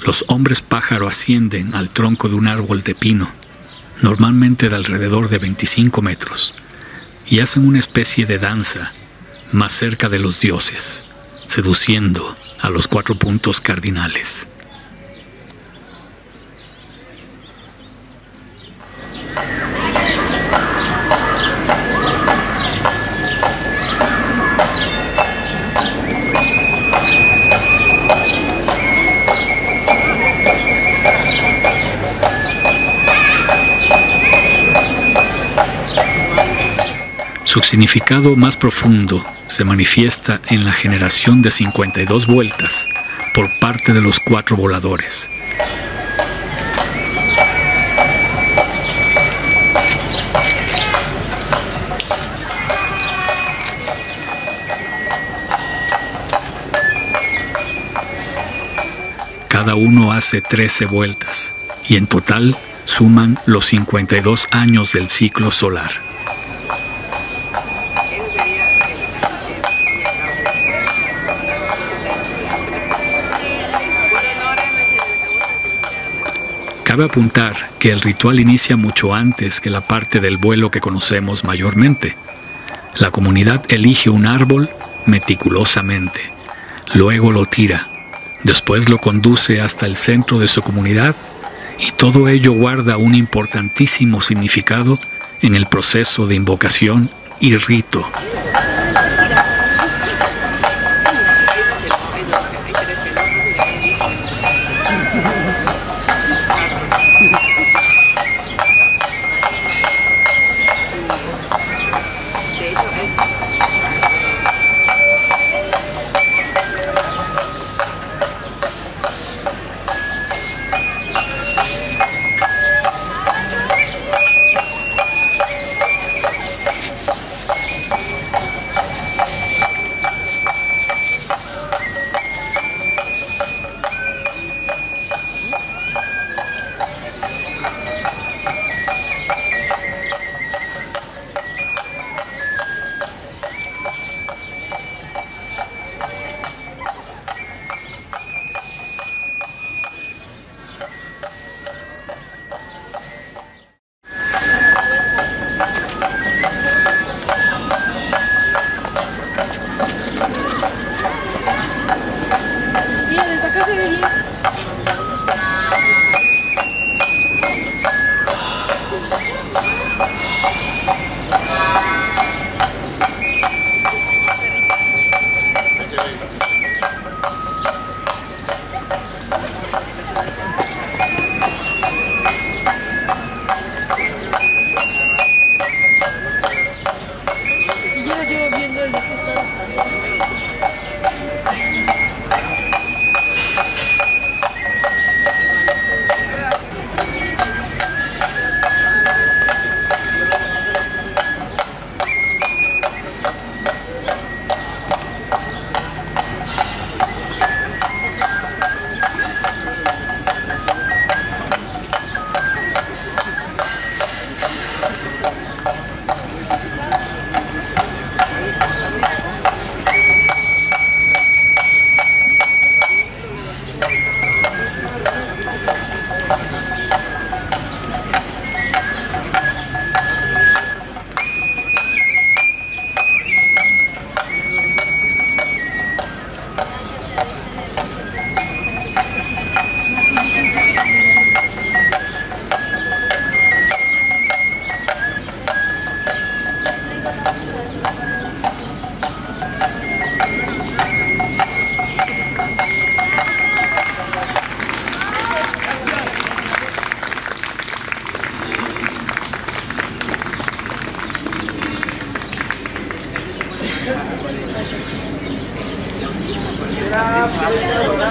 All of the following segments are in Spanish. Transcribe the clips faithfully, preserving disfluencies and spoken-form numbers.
Los hombres pájaro ascienden al tronco de un árbol de pino, normalmente de alrededor de veinticinco metros, y hacen una especie de danza más cerca de los dioses, seduciendo a los cuatro puntos cardinales. Su significado más profundo se manifiesta en la generación de cincuenta y dos vueltas por parte de los cuatro voladores. Cada uno hace trece vueltas y en total suman los cincuenta y dos años del ciclo solar. Cabe apuntar que el ritual inicia mucho antes que la parte del vuelo que conocemos mayormente. La comunidad elige un árbol meticulosamente, luego lo tira, después lo conduce hasta el centro de su comunidad y todo ello guarda un importantísimo significado en el proceso de invocación y rito.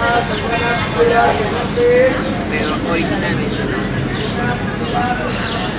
Pero originalmente no.